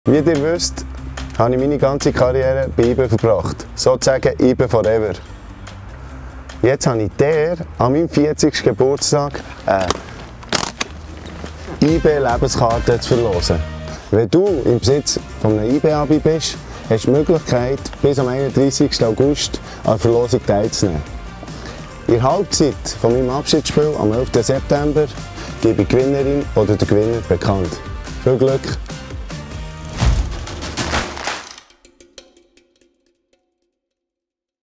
Wie ihr wisst, habe ich meine ganze Karriere bei YB verbracht. Sozusagen YB forever. Jetzt habe ich dir an meinem 40. Geburtstag eine YB-Lebenskarte zu verlosen. Wenn du im Besitz von einem YB-Abi bist, hast du die Möglichkeit, bis am 31. August an der Verlosung teilzunehmen. In der Halbzeit von meinem Abschiedsspiel am 11. September gebe ich die Gewinnerin oder den Gewinner bekannt. Viel Glück!